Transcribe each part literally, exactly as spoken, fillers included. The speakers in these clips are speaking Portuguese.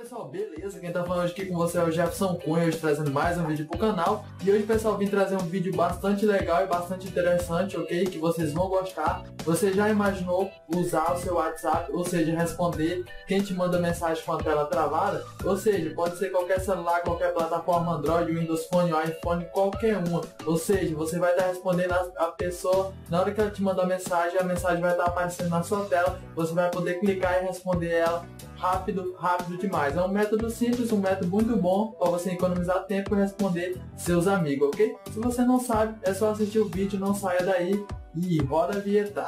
pessoal, beleza? Quem tá falando hoje aqui com você é o Jefferson Cunha, hoje trazendo mais um vídeo pro canal. E hoje, pessoal, vim trazer um vídeo bastante legal e bastante interessante, ok? Que vocês vão gostar. Você já imaginou usar o seu WhatsApp, ou seja, responder quem te manda mensagem com a tela travada? Ou seja, pode ser qualquer celular, qualquer plataforma Android, Windows Phone, iPhone, qualquer uma. Ou seja, você vai estar respondendo a, a pessoa, na hora que ela te mandar a mensagem, a mensagem vai estar aparecendo na sua tela, você vai poder clicar e responder ela rápido, rápido demais. É um método simples, um método muito bom para você economizar tempo e responder seus amigos, ok? Se você não sabe, é só assistir o vídeo, não saia daí e roda a vinheta.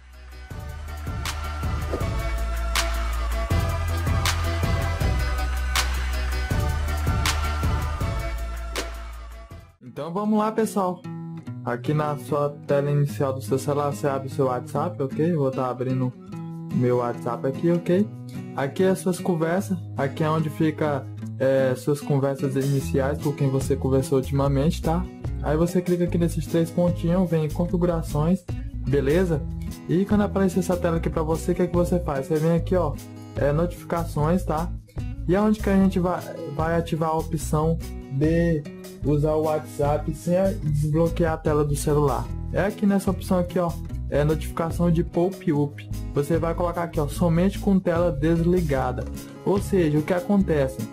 Então vamos lá, pessoal. Aqui na sua tela inicial do seu celular, você abre o seu WhatsApp, ok? Eu vou estar abrindo meu WhatsApp aqui, ok? Aqui é suas conversas, aqui é onde fica é, suas conversas iniciais com quem você conversou ultimamente, tá? Aí você clica aqui nesses três pontinhos, vem em configurações, beleza? E quando aparecer essa tela aqui pra você, o que é que você faz? Você vem aqui, ó, é, notificações, tá? E é onde que a gente vai, vai ativar a opção de usar o WhatsApp sem desbloquear a tela do celular. É aqui nessa opção aqui, ó, é notificação de pop-up. Você vai colocar aqui, ó, somente com tela desligada. Ou seja, o que acontece?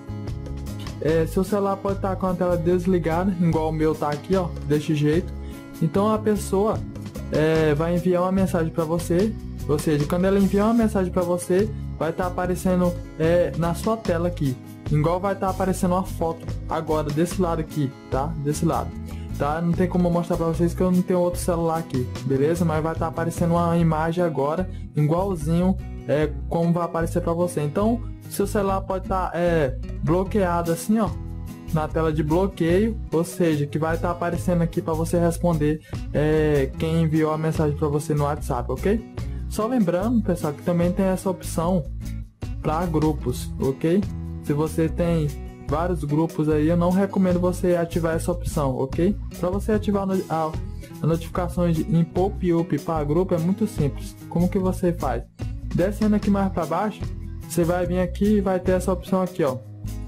É, seu celular pode estar com a tela desligada, igual o meu tá aqui, ó, desse jeito. Então a pessoa é, vai enviar uma mensagem para você. Ou seja, quando ela enviar uma mensagem para você, vai estar aparecendo é, na sua tela aqui. Igual vai estar aparecendo uma foto agora desse lado aqui, tá? Desse lado. Tá? Não tem como mostrar pra vocês que eu não tenho outro celular aqui, beleza? Mas vai estar aparecendo uma imagem agora, igualzinho é, como vai aparecer pra você. Então, seu celular pode estar é, bloqueado assim, ó, na tela de bloqueio, ou seja, que vai estar aparecendo aqui para você responder é, quem enviou a mensagem para você no WhatsApp, ok? Só lembrando, pessoal, que também tem essa opção para grupos, ok? Se você tem vários grupos aí, eu não recomendo você ativar essa opção, ok? Para você ativar a, a notificações em pop-up para grupo é muito simples. Como que você faz? Descendo aqui mais para baixo, você vai vir aqui e vai ter essa opção aqui, ó,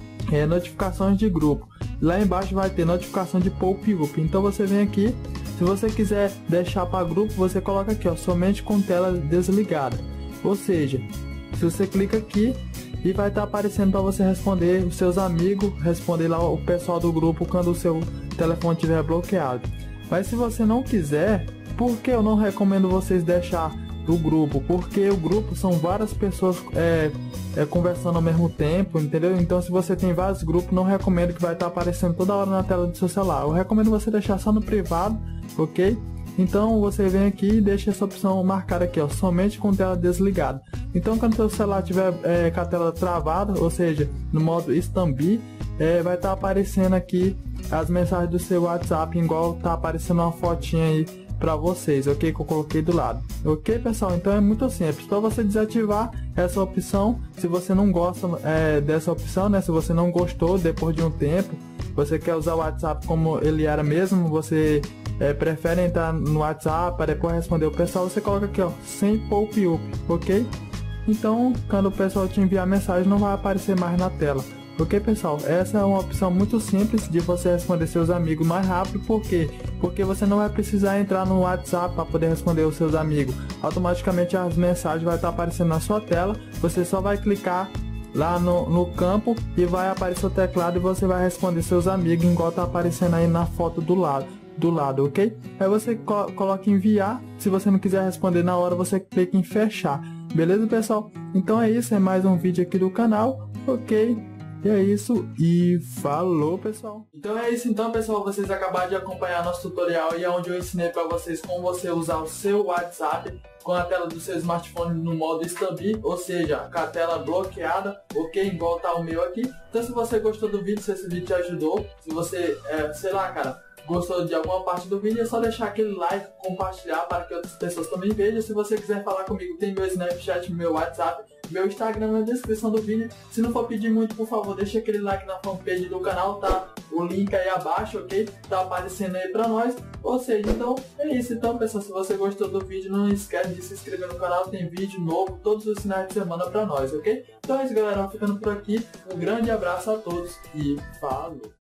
é notificações de grupo. Lá embaixo vai ter notificação de pop-up. Então você vem aqui, se você quiser deixar para grupo, você coloca aqui, ó, somente com tela desligada. Ou seja, se você clica aqui e vai estar aparecendo para você responder os seus amigos, responder lá o pessoal do grupo quando o seu telefone estiver bloqueado. Mas se você não quiser, por que eu não recomendo vocês deixar o grupo? Porque o grupo são várias pessoas é, é, conversando ao mesmo tempo, entendeu? Então se você tem vários grupos, não recomendo que vai estar aparecendo toda hora na tela do seu celular. Eu recomendo você deixar só no privado, ok? Então você vem aqui e deixa essa opção marcada aqui, ó, somente com tela desligada. Então quando seu celular tiver é, com a tela travada, ou seja, no modo stand-by, é, vai estar aparecendo aqui as mensagens do seu WhatsApp, igual tá aparecendo uma fotinha aí para vocês, ok? Que eu coloquei do lado. Ok, pessoal? Então é muito simples. Para você desativar essa opção, se você não gosta é, dessa opção, né? Se você não gostou depois de um tempo, você quer usar o WhatsApp como ele era mesmo, você é, prefere entrar no WhatsApp para depois responder o pessoal, você coloca aqui, ó, sem pop-up, ok? Então, quando o pessoal te enviar mensagem, não vai aparecer mais na tela. Ok, pessoal? Essa é uma opção muito simples de você responder seus amigos mais rápido. Por quê? Porque você não vai precisar entrar no WhatsApp para poder responder os seus amigos. Automaticamente as mensagens vão estar aparecendo na sua tela. Você só vai clicar lá no, no campo e vai aparecer o teclado e você vai responder seus amigos, igual está aparecendo aí na foto do lado. do lado, ok? Aí você co coloca em enviar. Se você não quiser responder na hora, você clica em fechar. Beleza, pessoal? Então é isso, é mais um vídeo aqui do canal, ok? E é isso, e falou, pessoal! Então é isso então, pessoal, vocês acabaram de acompanhar nosso tutorial e é onde eu ensinei para vocês como você usar o seu WhatsApp com a tela do seu smartphone no modo stand-by, ou seja, com a tela bloqueada, ok? Igual tá o meu aqui. Então se você gostou do vídeo, se esse vídeo te ajudou, se você, é, sei lá, cara, gostou de alguma parte do vídeo, é só deixar aquele like, compartilhar para que outras pessoas também vejam. Se você quiser falar comigo, tem meu Snapchat, meu WhatsApp, meu Instagram na descrição do vídeo. Se não for pedir muito, por favor, deixa aquele like na fanpage do canal, tá? o link aí abaixo, ok? Tá aparecendo aí pra nós. Ou seja, então é isso. Então, pessoal, se você gostou do vídeo, não esquece de se inscrever no canal. Tem vídeo novo todos os finais de semana pra nós, ok? Então é isso, galera. Ficando por aqui. Um grande abraço a todos e falou!